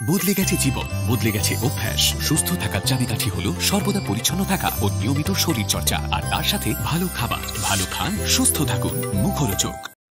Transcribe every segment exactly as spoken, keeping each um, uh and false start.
বদলে গেছে জীবন, বদলে গেছে অভ্যাস। সুস্থ থাকার চাবিকাঠি হলো সর্বদা পরিচ্ছন্ন থাকা ও নিয়মিত শরীর চর্চা, আর তার সাথে ভালো খাবার। ভালো খান, সুস্থ থাকুন। মুখরোচক।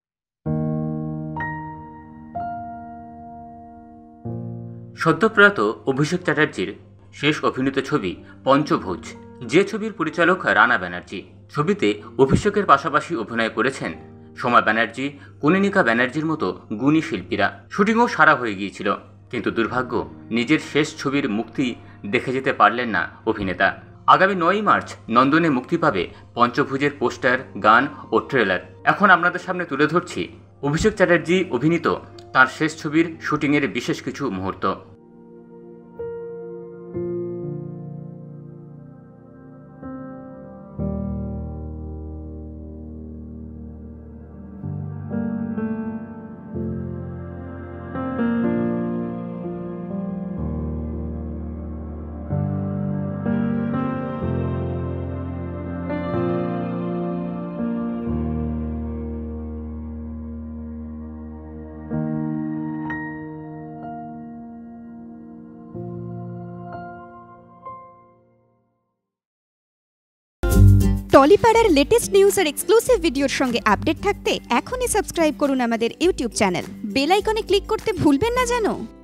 সদ্যপ্রয়াত অভিষেক চ্যাটার্জির শেষ অভিনীত ছবি পঞ্চভুজ, যে ছবির পরিচালক রানা ব্যানার্জি। ছবিতে অভিষেকের পাশাপাশি অভিনয় করেছেন সোমা ব্যানার্জি, কনীনিকা ব্যানার্জির মতো গুণী শিল্পীরা। শুটিংও সারা হয়ে গিয়েছিল, কিন্তু দুর্ভাগ্য, নিজের শেষ ছবির মুক্তি দেখে যেতে পারলেন না অভিনেতা। আগামী নয়ই মার্চ নন্দনে মুক্তি পাবে পঞ্চভুজের পোস্টার, গান ও ট্রেলার। এখন আপনাদের সামনে তুলে ধরছি অভিষেক চ্যাটার্জি অভিনীত তার শেষ ছবির শুটিংয়ের বিশেষ কিছু মুহূর্ত। টলিপাড়ার লেটেস্ট নিউজ আর এক্সক্লুসিভ ভিডিওর সঙ্গে আপডেট থাকতে এখনই সাবস্ক্রাইব করুন আমাদের ইউটিউব চ্যানেল। বেল আইকনে ক্লিক করতে ভুলবেন না যেন।